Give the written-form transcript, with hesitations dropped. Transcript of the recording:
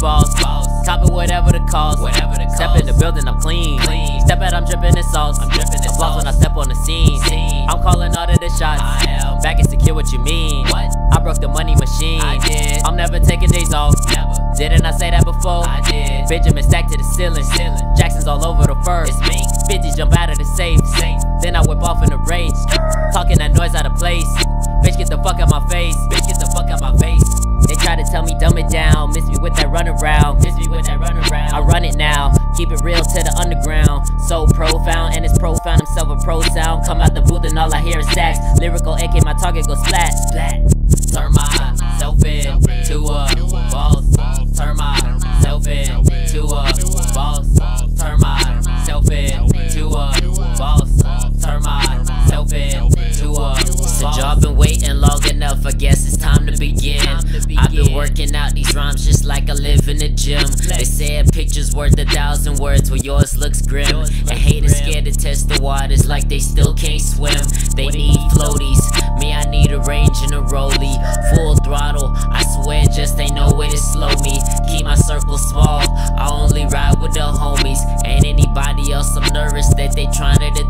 boss. Top it whatever the cost. Step in the building, I'm clean. Step out, I'm dripping in sauce. I'm floss when I step on the scene. I'm calling all of the shots. Back and secure, what you mean? I broke the money machine. I'm never taking days off. Didn't I say that before? I did. Benjamin stacked to the ceiling. Jackson's all over the fur. 50s jump out of the safe. Then I whip off in a rage. Talking that noise out of place. Bitch, get the fuck out my face. Bitch, get the fuck out my face. They try to tell me dumb it down. Miss me with that run around. I run it now. Keep it real to the underground. So profound, and it's profound himself a pro sound. Come out the booth and all I hear is stacks. Lyrical AK, my target goes splat. Turn myself in to a boss. Turn myself in to a boss. Turn myself in to a boss. Turn myself in to a boss. The job been waiting long enough, I guess it's time to begin. I've been working out these rhymes just like I live in the gym. They say a picture's worth 1,000 words, well yours looks grim. And haters scared to test the waters like they still can't swim. They need floaties, me I need a range and a rollie. Full throttle, I swear just ain't no way to slow me. Keep my circle small, I only ride with the homies. Ain't anybody else, I'm nervous that they trying to